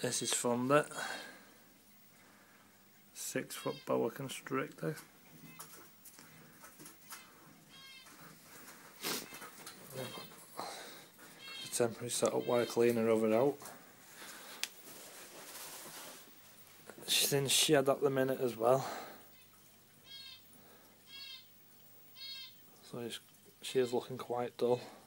This is from the 6-foot boa constrictor. The temporary setup while cleaning her over out. She's in shed at the minute as well. So she is looking quite dull.